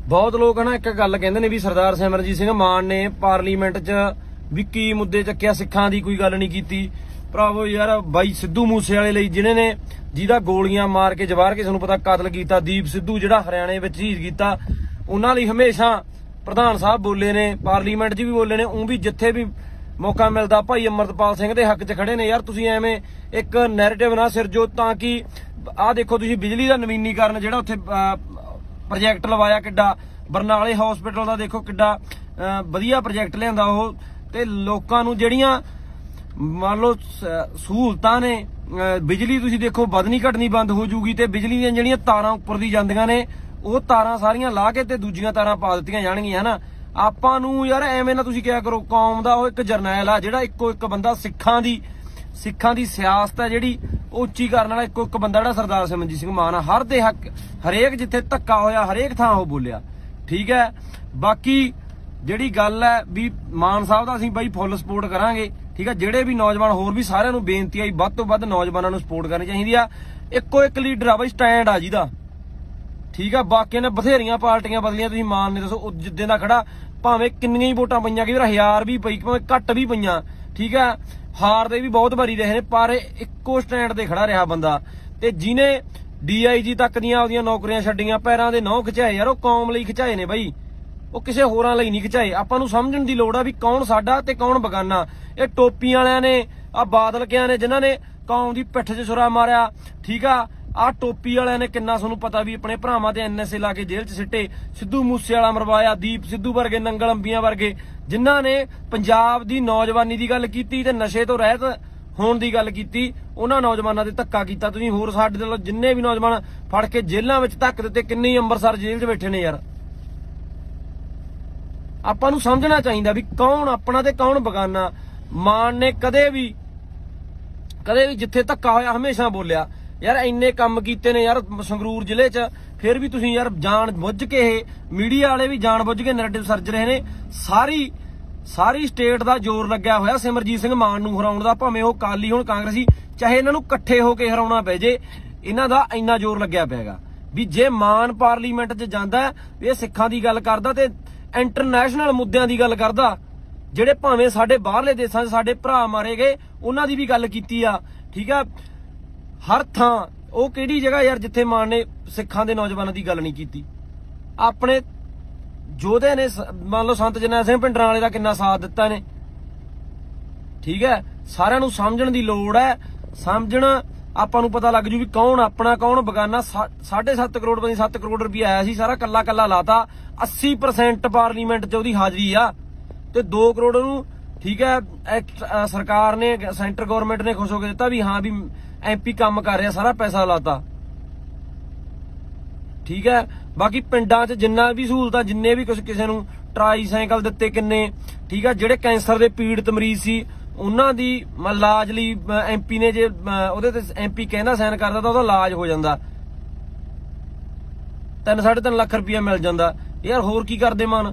बहुत लोग ना एक गल कहंदे ने भी सरदार सिमरनजीत सिंह मान ने पार्लीमेंट च भी की मुद्दे चक्या सिखां दी कोई गल नहीं कीती। भरावो यार बाई सिद्धू मूसेवाले लई जिन्हां ने जिहदा गोलियां मार के जवार के तुहानूं पता कतल कीता, दीप सिद्धू जिहड़ा हरियाणे विच शहीद कीता, उन्हां लई हमेशा प्रधान साहब बोले ने, पार्लीमेंट च भी बोले ने, उं भी जिथे भी मौका मिलदा भाई अमरतपाल सिंह दे हक च खड़े ने। यार तुसीं एवें एक नैरेटिव ना सिरजो तां कि आ देखो तुसीं बिजली दा नवीनीकरण जिहड़ा उत्थे प्रोजैक्ट लवाया, किड्डा बरनाले हॉस्पिटल दा देखो किड्डा वधिया प्रोजैक्ट लिआंदा ओह, ते लोकां नूं जिहड़ियां मान लो सहूलतां ने, बिजली तुसीं देखो बधनी घटनी बंद हो जूगी ते बिजली ਦੀਆਂ ਜਿਹੜੀਆਂ ਤਾਰਾਂ ਉੱਪਰ ਦੀ ਜਾਂਦੀਆਂ ਨੇ ਉਹ ਤਾਰਾਂ ਸਾਰੀਆਂ ਲਾ ਕੇ ਤੇ ਦੂਜੀਆਂ ਤਾਰਾਂ ਪਾ ਦਿੱਤੀਆਂ ਜਾਣਗੀਆਂ ਹਨਾ। ਆਪਾਂ ਨੂੰ ਯਾਰ ਐਵੇਂ ਨਾ ਤੁਸੀਂ ਕਿਹਾ ਕਰੋ, ਕੌਮ ਦਾ ਉਹ ਇੱਕ ਜਰਨੈਲ ਆ ਜਿਹੜਾ ਇੱਕੋ ਇੱਕ ਬੰਦਾ ਸਿੱਖਾਂ ਦੀ ਸਿਆਸਤ ਹੈ ਜਿਹੜੀ ਉੱਚੀ ਕਰਨ ਵਾਲਾ ਇੱਕੋ ਇੱਕ ਬੰਦਾ ਜਿਹੜਾ ਸਰਦਾਰ ਸਿਮਰਨਜੀਤ ਸਿੰਘ ਮਾਨ ਆ। ਹਰ ਦੇ ਹੱਕ ਹਰੇਕ ਜਿੱਥੇ ਧੱਕਾ ਹੋਇਆ ਹਰੇਕ ਥਾਂ ਉਹ ਬੋਲਿਆ, ਠੀਕ ਹੈ। ਬਾਕੀ ਜਿਹੜੀ ਗੱਲ ਹੈ ਵੀ ਮਾਨ ਸਾਹਿਬ ਦਾ ਅਸੀਂ ਬਾਈ ਫੁੱਲ ਸਪੋਰਟ ਕਰਾਂਗੇ, ठीक है। ਜਿਹੜੇ ਵੀ ਨੌਜਵਾਨ ਹੋਰ ਵੀ ਸਾਰਿਆਂ ਨੂੰ ਬੇਨਤੀ ਆਈ ਵੱਧ ਤੋਂ ਵੱਧ ਨੌਜਵਾਨਾਂ ਨੂੰ ਸਪੋਰਟ ਕਰਨੀ ਚਾਹੀਦੀ ਆ। ਇੱਕੋ ਇੱਕ ਲੀਡਰ ਆ ਬਈ ਸਟੈਂਡ ਆ ਜਿਹਦਾ, ਠੀਕ ਆ। ਬਾਕੀ ਨੇ ਬਥੇਰੀਆਂ ਪਾਰਟੀਆਂ ਬਦਲੀਆਂ, ਤੁਸੀਂ ਮਾਨ ਨੇ ਦੱਸੋ ਜਿੱਦਾਂ ਦਾ ਖੜਾ ਭਾਵੇਂ ਕਿੰਨੀਆਂ ਹੀ ਵੋਟਾਂ ਪਈਆਂ, ਕਿ 1000 ਵੀ ਪਈ ਭਾਵੇਂ ਘੱਟ ਵੀ ਪਈਆਂ, ਠੀਕ ਆ। ਹਾਰਦੇ ਵੀ ਬਹੁਤ ਵਾਰੀ ਰਹੇ ਨੇ ਪਰ ਇੱਕੋ ਸਟੈਂਡ ਤੇ ਖੜਾ ਰਿਹਾ ਬੰਦਾ, ਤੇ ਜਿਹਨੇ DIG ਤੱਕ ਦੀਆਂ ਆਪਦੀਆਂ ਨੌਕਰੀਆਂ ਛੱਡੀਆਂ, ਪੈਰਾਂ ਦੇ ਨਹੁੰ ਖਿਚਾਏ ਯਾਰ, ਉਹ ਕੌਮ ਲਈ ਖਿਚਾਏ ਨੇ ਬਈ, ਉਹ ਕਿਸੇ ਹੋਰਾਂ ਲਈ ਨਹੀਂ ਖਿਚਾਏ। ਆਪਾਂ ਨੂੰ ਸਮਝਣ ਦੀ ਲੋੜ ਆ ਵੀ ਕੌਣ ਸਾਡਾ ਤੇ ਕੌਣ ਬਗਾਨਾ। ਇਹ ਟੋਪੀਆਂ ਵਾਲਿਆਂ ਨੇ, ਆ ਬਾਦਲ ਕਿਆਂ ਨੇ ਜਿਨ੍ਹਾਂ ਨੇ ਕੌਮ ਦੀ ਪਿੱਠ 'ਚ ਛੁਰਾ ਮਾਰਿਆ, ਠੀਕ ਆ। ਆ ਟੋਪੀ ਵਾਲਿਆਂ ਨੇ ਕਿੰਨਾ ਤੁਹਾਨੂੰ ਪਤਾ ਵੀ ਆਪਣੇ ਭਰਾਵਾਂ ਤੇ NSA ਲਾ ਕੇ ਜੇਲ੍ਹ 'ਚ ਸਿੱਟੇ, ਸਿੱਧੂ ਮੂਸੇਵਾਲਾ ਮਰਵਾਇਆ, ਦੀਪ ਸਿੱਧੂ ਵਰਗੇ, ਨੰਗਲ ਅੰਬੀਆਂ ਵਰਗੇ, ਜਿਨ੍ਹਾਂ ਨੇ ਪੰਜਾਬ ਦੀ ਨੌਜਵਾਨੀ ਦੀ ਗੱਲ ਕੀਤੀ ਤੇ ਨਸ਼ੇ ਤੋਂ ਰਹਿਤ ਹੋਣ ਦੀ ਗੱਲ ਕੀਤੀ, ਉਹਨਾਂ ਨੌਜਵਾਨਾਂ ਤੇ ਧੱਕਾ ਕੀਤਾ ਤੁਸੀਂ। ਹੋਰ ਸਾਡੇ ਨਾਲ ਜਿੰਨੇ ਵੀ ਨੌਜਵਾਨ ਫੜ ਕੇ ਜੇਲ੍ਹਾਂ ਵਿੱਚ ਧੱਕ ਦਿੱਤੇ, ਕਿੰਨੇ ਹੀ ਅੰਮ੍ਰਿਤਸਰ ਜੇਲ੍ਹ 'ਚ ਬੈਠੇ ਨੇ ਯਾਰ। ਆਪਾਂ ਨੂੰ ਸਮਝਣਾ ਚਾਹੀਦਾ ਵੀ ਕੌਣ ਆਪਣਾ ਤੇ ਕੌਣ ਬਗਾਨਾ। ਮਾਨ ਨੇ ਕਦੇ ਵੀ ਜਿੱਥੇ ਧੱਕਾ ਹੋਇਆ ਹਮੇਸ਼ਾ ਬੋਲਿਆ। ਯਾਰ ਇੰਨੇ ਕੰਮ ਕੀਤੇ ਨੇ ਯਾਰ ਸੰਗਰੂਰ ਜ਼ਿਲ੍ਹੇ 'ਚ, ਫਿਰ ਵੀ ਤੁਸੀਂ ਯਾਰ ਜਾਣ ਬੁੱਝ ਕੇ, ਇਹ ਮੀਡੀਆ ਵਾਲੇ ਵੀ ਜਾਣ ਬੁੱਝ ਕੇ ਨੈਰੇਟਿਵ ਸਰਜ ਰਹੇ ਨੇ। ਸਾਰੀ ਸਟੇਟ ਦਾ ਜ਼ੋਰ ਲੱਗਿਆ ਹੋਇਆ ਸਿਮਰਜੀਤ ਸਿੰਘ ਮਾਨ ਨੂੰ ਹਰਾਉਣ ਦਾ, ਭਾਵੇਂ ਉਹ ਅਕਾਲੀ ਹੋਣ ਕਾਂਗਰਸੀ, ਚਾਹੇ ਇਹਨਾਂ ਨੂੰ ਇਕੱਠੇ ਹੋ ਕੇ ਹਰਾਉਣਾ ਪੈ ਜੇ, ਇਹਨਾਂ ਦਾ ਇੰਨਾ ਜ਼ੋਰ ਲੱਗਿਆ ਪਿਆਗਾ ਵੀ ਜੇ ਮਾਨ ਪਾਰਲੀਮੈਂਟ 'ਚ ਜਾਂਦਾ, ਇਹ ਸਿੱਖਾਂ ਦੀ ਗੱਲ ਕਰਦਾ ਤੇ ਇੰਟਰਨੈਸ਼ਨਲ ਮੁੱਦਿਆਂ ਦੀ ਗੱਲ ਕਰਦਾ, ਜਿਹੜੇ ਭਾਵੇਂ ਸਾਡੇ ਬਾਹਰਲੇ ਦੇਸ਼ਾਂ 'ਚ ਸਾਡੇ ਭਰਾ ਮਾਰੇ ਗਏ ਉਹਨਾਂ ਦੀ ਵੀ ਗੱਲ ਕੀਤੀ ਆ, ਠੀਕ ਆ। ਹਰ ਥਾਂ ਉਹ ਕਿਹੜੀ ਜਗ੍ਹਾ ਯਾਰ ਜਿੱਥੇ ਮਾਨ ਨੇ ਸਿੱਖਾਂ ਦੇ ਨੌਜਵਾਨਾਂ ਦੀ ਗੱਲ ਨਹੀਂ ਕੀਤੀ। ਆਪਣੇ ਯੋਧੇ ਨੇ ਮੰਨ ਲਓ ਸੰਤ ਜਰਨੈਲ ਸਿੰਘ ਭਿੰਡਰਾਂ ਵਾਲੇ ਦਾ ਕਿੰਨਾ ਸਾਥ ਦਿੱਤਾ ਨੇ, ਠੀਕ ਹੈ। ਸਾਰਿਆਂ ਨੂੰ ਸਮਝਣ ਦੀ ਲੋੜ ਹੈ, ਸਮਝਣਾ ਆਪਾਂ ਨੂੰ ਪਤਾ ਲੱਗ ਜੂ ਵੀ ਕੌਣ ਆਪਣਾ ਕੌਣ ਬਗਾਨਾ। 7.5 ਕਰੋੜ 7 ਕਰੋੜ ਰੁਪਇਆ ਆਇਆ ਸੀ, ਸਾਰਾ ਕੱਲਾ ਲਾਤਾ। 80% ਪਾਰਲੀਮੈਂਟ 'ਚ ਉਹਦੀ ਹਾਜ਼ਰੀ ਆ, ਤੇ 2 ਕਰੋੜ ਨੂੰ, ਠੀਕ ਹੈ, ਸਰਕਾਰ ਨੇ, ਸੈਂਟਰ ਗਵਰਨਮੈਂਟ ਨੇ ਖੁਸ਼ ਹੋ ਕੇ ਦਿੱਤਾ ਵੀ ਹਾਂ ਵੀ MP ਕੰਮ ਕਰ ਰਿਹਾ, ਸਾਰਾ ਪੈਸਾ ਲਾਤਾ, ਠੀਕ ਹੈ। ਬਾਕੀ ਪਿੰਡਾਂ 'ਚ ਜਿੰਨਾ ਵੀ ਸਹੂਲਤਾਂ, ਜਿੰਨੇ ਵੀ ਕਿਸੇ ਨੂੰ ਟਰਾਈਸਾਈਕਲ ਦਿੱਤੇ ਕਿੰਨੇ, ਠੀਕ ਹੈ। ਜਿਹੜੇ ਕੈਂਸਰ ਦੇ ਪੀੜਤ ਮਰੀਜ਼ ਸੀ ਉਹਨਾਂ ਦੀ ਇਲਾਜ ਲਈ MP ਨੇ, ਜੇ ਉਹਦੇ ਤੇ MP ਕਹਿੰਦਾ ਸਾਈਨ ਕਰਦਾ ਤਾਂ ਉਹਦਾ ਇਲਾਜ ਹੋ ਜਾਂਦਾ, 3-3.5 ਲੱਖ ਰੁਪਇਆ ਮਿਲ ਜਾਂਦਾ। ਯਾਰ ਹੋਰ ਕੀ ਕਰਦੇ ਮਾਨ?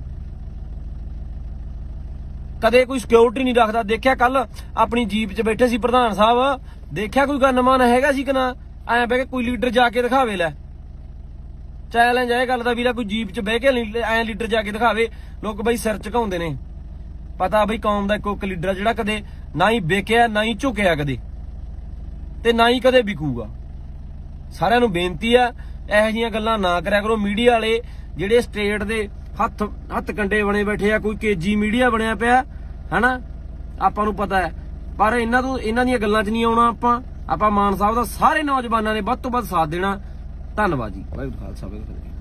ਕਦੇ ਕੋਈ ਸਿਕਿਉਰਿਟੀ ਨਹੀਂ ਰੱਖਦਾ। ਦੇਖਿਆ ਕੱਲ ਆਪਣੀ ਜੀਪ 'ਚ ਬੈਠੇ ਸੀ ਪ੍ਰਧਾਨ ਸਾਹਿਬ, ਦੇਖਿਆ ਕੋਈ ਗਨਮਾਨ ਹੈਗਾ ਸੀ ਕਿ ਨਾ? ਐਂ ਬਹਿ ਕੇ ਕੋਈ ਲੀਡਰ ਜਾ ਕੇ ਦਿਖਾਵੇ, ਲੈ ਚੈਲੰਜ ਹੈ ਇਹ ਗੱਲ ਦਾ ਵੀਰਾ, ਕੋਈ ਜੀਪ 'ਚ ਬਹਿ ਕੇ ਐਂ ਲੀਡਰ ਜਾ ਕੇ ਦਿਖਾਵੇ। ਲੋਕ ਬਈ ਸਿਰ ਝੁਕਾਉਂਦੇ ਨੇ। ਪਤਾ ਬਈ ਕੌਮ ਦਾ ਇੱਕ ਲੀਡਰ ਆ ਜਿਹੜਾ ਕਦੇ ਨਾ ਹੀ ਵਿਕਿਆ, ਨਾ ਹੀ ਝੁਕਿਆ ਕਦੇ, ਤੇ ਨਾ ਹੀ ਕਦੇ ਵਿਕੂਗਾ। ਸਾਰਿਆਂ ਨੂੰ ਬੇਨਤੀ ਆ ਇਹੋ ਜਿਹੀਆਂ ਗੱਲਾਂ ਨਾ ਕਰਿਆ ਕਰੋ। ਮੀਡੀਆ ਵਾਲੇ ਜਿਹੜੇ ਸਟੇਟ ਦੇ ਹੱਥ ਕੰਡੇ ਬਣੇ ਬੈਠੇ ਆ, ਕੋਈ KG ਮੀਡੀਆ ਬਣਿਆ ਪਿਆ ਹਨਾ, ਆਪਾਂ ਨੂੰ ਪਤਾ ਹੈ, ਪਰ ਇਹਨਾਂ ਦੀਆਂ ਗੱਲਾਂ 'ਚ ਨਹੀਂ ਆਉਣਾ। ਆਪਾਂ ਮਾਨ ਸਾਹਿਬ ਦਾ ਸਾਰੇ ਨੌਜਵਾਨਾਂ ਨੇ ਵੱਧ ਤੋਂ ਵੱਧ ਸਾਥ ਦੇਣਾ। ਧੰਨਵਾਦ ਜੀ। ਵਾਹਿਗੁਰੂ ਖਾਲਸਾ ਵਾਹਿਗੁਰੂ ਫਤਿਹ।